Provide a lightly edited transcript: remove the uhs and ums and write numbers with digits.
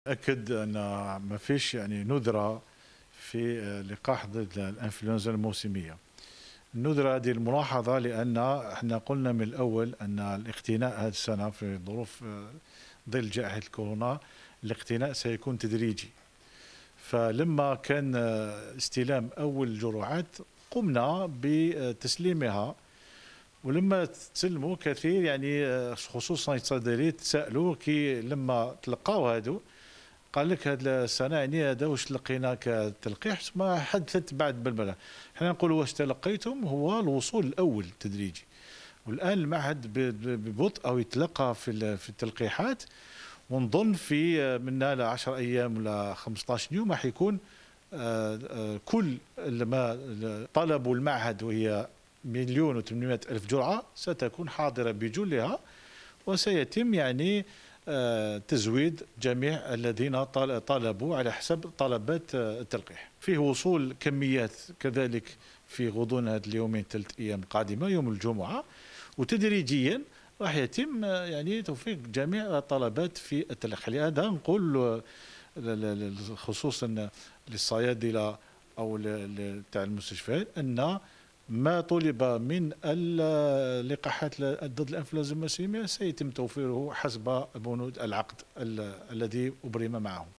أكد أن ما فيش ندرة في لقاح ضد الإنفلونزا الموسمية. الندرة هذه الملاحظة لأن احنا قلنا من الأول أن الاقتناء هذه السنة في ظروف ظل جائحة الكورونا الاقتناء سيكون تدريجي. فلما كان استلام أول الجرعات قمنا بتسليمها، ولما تسلموا كثير خصوصا الصيدليين تساءلوا كي لما تلقاو هادو قال لك هذه السنه هذا واش لقينا كتلقيح ما حدثت بعد بالبلة. احنا نقولوا واش تلقيتم هو الوصول الاول التدريجي، والان المعهد ببطء او يتلقى في التلقيحات، ونظن في من ل 10 ايام ولا 15 يوم راح يكون كل ما طلبوا المعهد وهي 1,800,000 جرعه ستكون حاضره بجلها، وسيتم تزويد جميع الذين طالبوا على حسب طلبات التلقيح. فيه وصول كميات كذلك في غضون هذه اليومين 3 أيام القادمة يوم الجمعة، وتدريجيا راح يتم توفيق جميع الطلبات في التلقيح. لهذا نقول خصوصا للصيادلة أو تاع المستشفيات أن ما طلب من اللقاحات ضد الانفلونزا الموسميه سيتم توفيره حسب بنود العقد الذي أبرم معهم.